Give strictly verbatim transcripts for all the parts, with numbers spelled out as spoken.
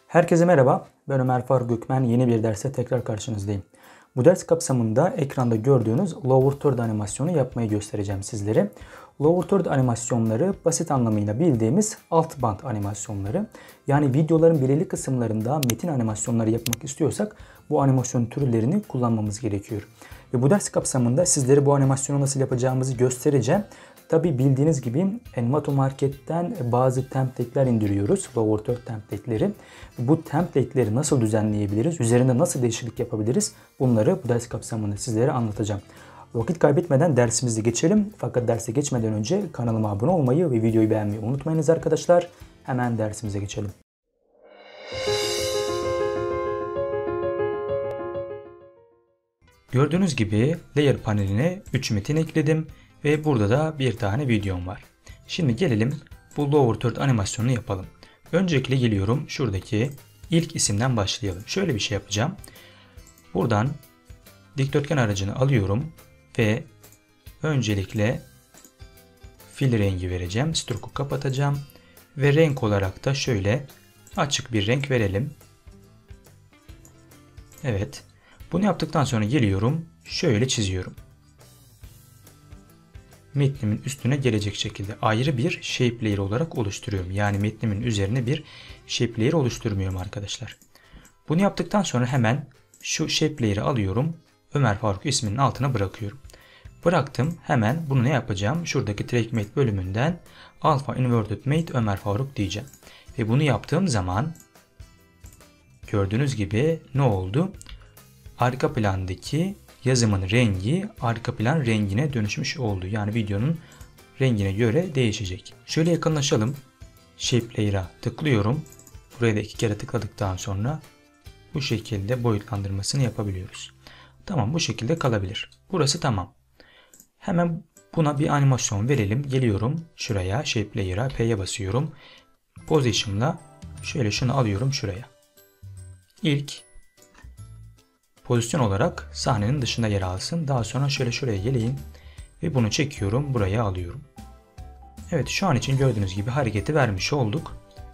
Herkese merhaba, ben Ömer Faruk Gökmen. Yeni bir derse tekrar karşınızdayım. Bu ders kapsamında ekranda gördüğünüz Lower Third animasyonu yapmayı göstereceğim sizlere. Lower Third animasyonları basit anlamıyla bildiğimiz alt band animasyonları. Yani videoların belirli kısımlarında metin animasyonları yapmak istiyorsak bu animasyon türlerini kullanmamız gerekiyor. Ve bu ders kapsamında sizlere bu animasyonu nasıl yapacağımızı göstereceğim. Tabi bildiğiniz gibi Envato Market'ten bazı template'ler indiriyoruz. Lower Third template'leri. Bu template'leri nasıl düzenleyebiliriz? Üzerinde nasıl değişiklik yapabiliriz? Bunları bu ders kapsamında sizlere anlatacağım. Vakit kaybetmeden dersimize geçelim. Fakat derse geçmeden önce kanalıma abone olmayı ve videoyu beğenmeyi unutmayınız arkadaşlar. Hemen dersimize geçelim. Gördüğünüz gibi Layer paneline üç metin ekledim. Ve burada da bir tane videom var. Şimdi gelelim bu Lower Third animasyonunu yapalım. Öncelikle geliyorum şuradaki ilk isimden başlayalım. Şöyle bir şey yapacağım. Buradan dikdörtgen aracını alıyorum ve öncelikle fill rengi vereceğim. Stroke'u kapatacağım ve renk olarak da şöyle açık bir renk verelim. Evet. Bunu yaptıktan sonra geliyorum. Şöyle çiziyorum. Metnimin üstüne gelecek şekilde ayrı bir shape layer olarak oluşturuyorum. Yani metnimin üzerine bir shape layer oluşturmuyorum arkadaşlar. Bunu yaptıktan sonra hemen şu shape layer'ı alıyorum. Ömer Faruk isminin altına bırakıyorum. Bıraktım. Hemen bunu ne yapacağım? Şuradaki track mate bölümünden alpha inverted mate Ömer Faruk diyeceğim. Ve bunu yaptığım zaman gördüğünüz gibi ne oldu? Arka plandaki yazımın rengi arka plan rengine dönüşmüş oldu. Yani videonun rengine göre değişecek. Şöyle yakınlaşalım. Shape Layer'a tıklıyorum. Buraya da iki kere tıkladıktan sonra bu şekilde boyutlandırmasını yapabiliyoruz. Tamam, bu şekilde kalabilir. Burası tamam. Hemen buna bir animasyon verelim. Geliyorum şuraya Shape Layer'a P'ye basıyorum. Position'la şöyle şunu alıyorum şuraya. İlk pozisyon olarak sahnenin dışında yer alsın. Daha sonra şöyle şuraya geleyim ve bunu çekiyorum, buraya alıyorum. Evet, şu an için gördüğünüz gibi hareketi vermiş olduk.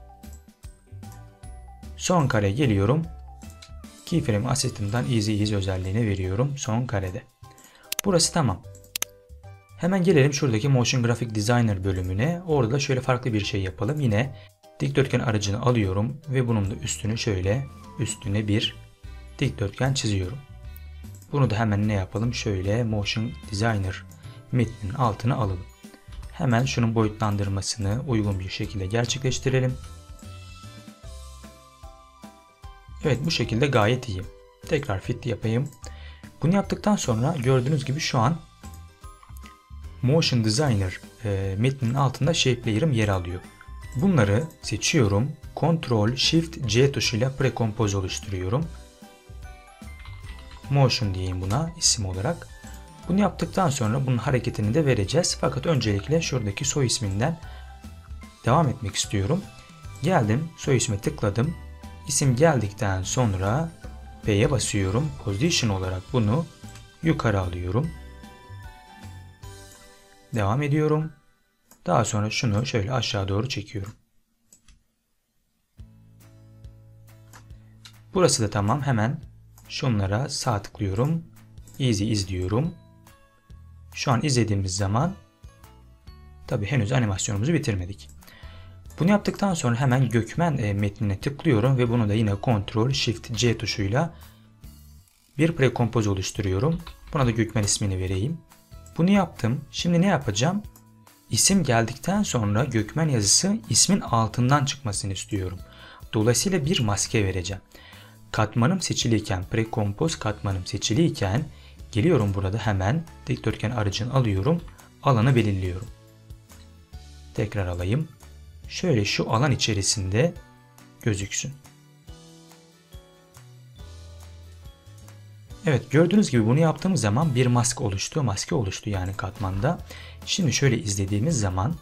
Son kare geliyorum. Keyframe Assistant'dan Easy Ease özelliğini veriyorum son karede. Burası tamam. Hemen gelelim şuradaki Motion Graphic Designer bölümüne. Orada da şöyle farklı bir şey yapalım. Yine dikdörtgen aracını alıyorum ve bunun da üstünü şöyle üstüne bir dikdörtgen çiziyorum. Bunu da hemen ne yapalım? Şöyle Motion Designer metninin altına alalım. Hemen şunun boyutlandırmasını uygun bir şekilde gerçekleştirelim. Evet, bu şekilde gayet iyi. Tekrar fit yapayım. Bunu yaptıktan sonra gördüğünüz gibi şu an Motion Designer e, metninin altında Shape Layer'ım yer alıyor. Bunları seçiyorum. Ctrl Shift C tuşuyla Precompose oluşturuyorum. Motion diyeyim buna isim olarak. Bunu yaptıktan sonra bunun hareketini de vereceğiz. Fakat öncelikle şuradaki soy isminden devam etmek istiyorum. Geldim, soy isme tıkladım. İsim geldikten sonra P'ye basıyorum. Position olarak bunu yukarı alıyorum. Devam ediyorum. Daha sonra şunu şöyle aşağı doğru çekiyorum. Burası da tamam. Hemen şunlara sağ tıklıyorum. Easy izliyorum. Şu an izlediğimiz zaman tabi henüz animasyonumuzu bitirmedik. Bunu yaptıktan sonra hemen Gökmen e, metnine tıklıyorum ve bunu da yine Ctrl Shift C tuşuyla bir precompose oluşturuyorum. Buna da Gökmen ismini vereyim. Bunu yaptım. Şimdi ne yapacağım? İsim geldikten sonra Gökmen yazısı ismin altından çıkmasını istiyorum. Dolayısıyla bir maske vereceğim. Katmanım seçiliyken, precompose katmanım seçiliyken geliyorum burada hemen dikdörtgen aracını alıyorum. Alanı belirliyorum. Tekrar alayım. Şöyle şu alan içerisinde gözüksün. Evet, gördüğünüz gibi bunu yaptığımız zaman bir maske oluştu. Maske oluştu yani katmanda. Şimdi şöyle izlediğimiz zaman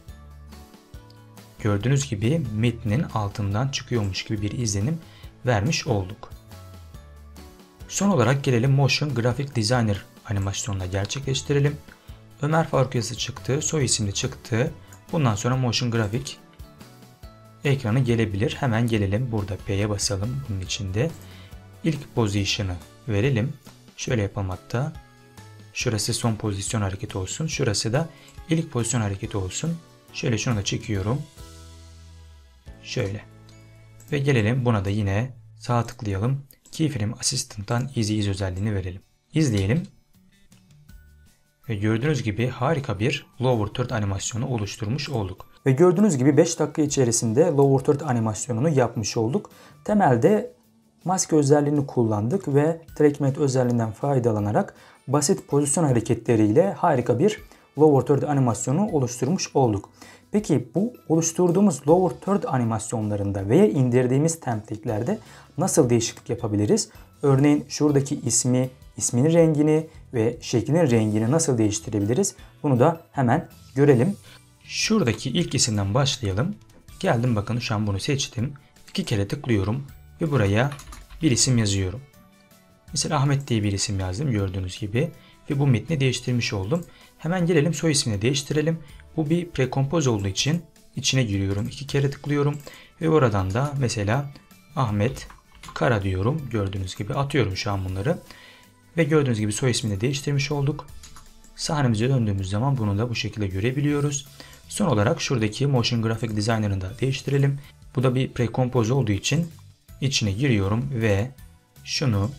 gördüğünüz gibi metnin altından çıkıyormuş gibi bir izlenim vermiş olduk. Son olarak gelelim Motion Graphic Designer animasyonuna gerçekleştirelim. Ömer Faruk yazısı çıktı, soy isimli çıktı. Bundan sonra Motion Graphic ekranı gelebilir. Hemen gelelim. Burada P'ye basalım. Bunun içinde ilk pozisyonu verelim. Şöyle yapalım hatta. Şurası son pozisyon hareketi olsun. Şurası da ilk pozisyon hareketi olsun. Şöyle şunu da çekiyorum. Şöyle. Ve gelelim buna da yine sağ tıklayalım. Keyframe Assistant'tan Easy Ease özelliğini verelim. İzleyelim. Ve gördüğünüz gibi harika bir Lower Third animasyonu oluşturmuş olduk. Ve gördüğünüz gibi beş dakika içerisinde Lower Third animasyonunu yapmış olduk. Temelde maske özelliğini kullandık ve TrackMate özelliğinden faydalanarak basit pozisyon hareketleriyle harika bir Lower Third animasyonu oluşturmuş olduk. Peki bu oluşturduğumuz Lower Third animasyonlarında veya indirdiğimiz template'lerde nasıl değişiklik yapabiliriz? Örneğin şuradaki ismi, isminin rengini ve şeklinin rengini nasıl değiştirebiliriz? Bunu da hemen görelim. Şuradaki ilk isimden başlayalım. Geldim, bakın şu an bunu seçtim. İki kere tıklıyorum ve buraya bir isim yazıyorum. Mesela Ahmet diye bir isim yazdım gördüğünüz gibi. Ve bu metni değiştirmiş oldum. Hemen gelelim soy ismini değiştirelim. Bu bir prekompoz olduğu için içine giriyorum. İki kere tıklıyorum. Ve oradan da mesela Ahmet Kara diyorum. Gördüğünüz gibi atıyorum şu an bunları. Ve gördüğünüz gibi soy ismini değiştirmiş olduk. Sahnemize döndüğümüz zaman bunu da bu şekilde görebiliyoruz. Son olarak şuradaki Motion Graphic Designer'ını da değiştirelim. Bu da bir prekompoz olduğu için içine giriyorum ve şunu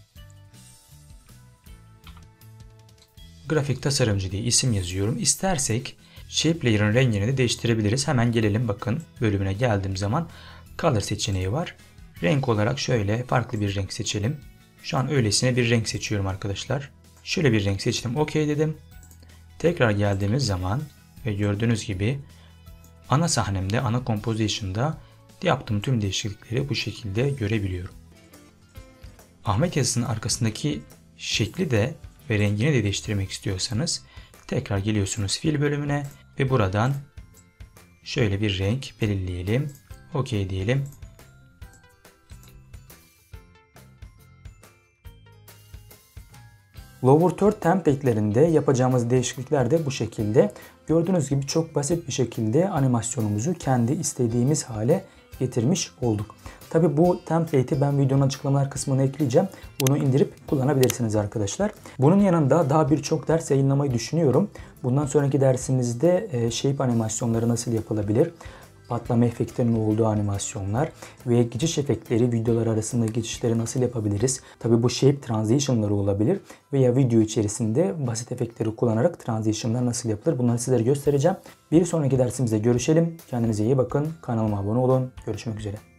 grafik tasarımcı diye isim yazıyorum. İstersek Shape Layer'ın rengini de değiştirebiliriz. Hemen gelelim, bakın bölümüne geldiğim zaman Color seçeneği var. Renk olarak şöyle farklı bir renk seçelim. Şu an öylesine bir renk seçiyorum arkadaşlar. Şöyle bir renk seçtim. OK dedim. Tekrar geldiğimiz zaman ve gördüğünüz gibi ana sahnemde, ana composition'da yaptığım tüm değişiklikleri bu şekilde görebiliyorum. Ahmet yazısının arkasındaki şekli de ve rengini de değiştirmek istiyorsanız tekrar geliyorsunuz Fill bölümüne ve buradan şöyle bir renk belirleyelim. OK diyelim. Lower Third template'lerinde yapacağımız değişiklikler de bu şekilde. Gördüğünüz gibi çok basit bir şekilde animasyonumuzu kendi istediğimiz hale getirmiş olduk. Tabi bu template'i ben videonun açıklamalar kısmına ekleyeceğim. Bunu indirip kullanabilirsiniz arkadaşlar. Bunun yanında daha birçok ders yayınlamayı düşünüyorum. Bundan sonraki dersimizde shape animasyonları nasıl yapılabilir, patlama efektlerinin olduğu animasyonlar ve geçiş efektleri, videolar arasında geçişleri nasıl yapabiliriz? Tabi bu shape transition'ları olabilir veya video içerisinde basit efektleri kullanarak transition'lar nasıl yapılır? Bunları sizlere göstereceğim. Bir sonraki dersimizde görüşelim. Kendinize iyi bakın. Kanalıma abone olun. Görüşmek üzere.